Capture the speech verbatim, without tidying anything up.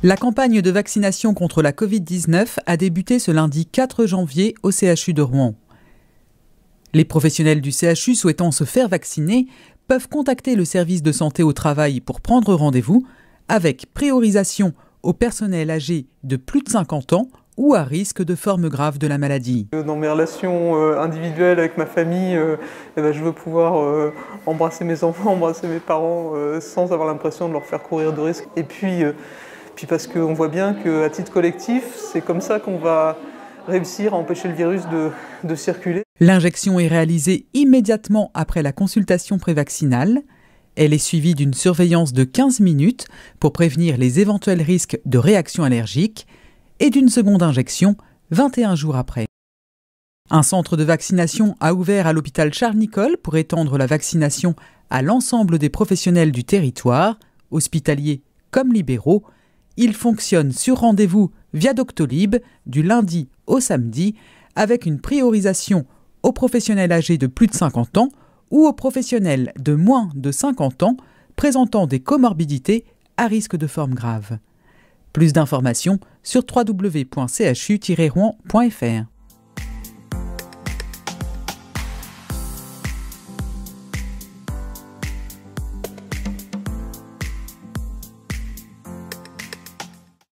La campagne de vaccination contre la Covid dix-neuf a débuté ce lundi quatre janvier au C H U de Rouen. Les professionnels du C H U souhaitant se faire vacciner peuvent contacter le service de santé au travail pour prendre rendez-vous, avec priorisation au personnel âgé de plus de cinquante ans ou à risque de forme grave de la maladie. Dans mes relations euh, individuelles avec ma famille, euh, eh ben, je veux pouvoir euh, embrasser mes enfants, embrasser mes parents euh, sans avoir l'impression de leur faire courir de risques. Et puis, euh, puis parce qu'on voit bien qu'à titre collectif, c'est comme ça qu'on va réussir à empêcher le virus de, de circuler. L'injection est réalisée immédiatement après la consultation prévaccinale. Elle est suivie d'une surveillance de quinze minutes pour prévenir les éventuels risques de réaction allergique et d'une seconde injection vingt et un jours après. Un centre de vaccination a ouvert à l'hôpital Charles-Nicolle pour étendre la vaccination à l'ensemble des professionnels du territoire, hospitaliers comme libéraux. Il fonctionne sur rendez-vous via Doctolib du lundi au samedi avec une priorisation aux professionnels âgés de plus de cinquante ans ou aux professionnels de moins de cinquante ans présentant des comorbidités à risque de forme grave. Plus d'informations sur w w w point c h u tiret rouen point f r.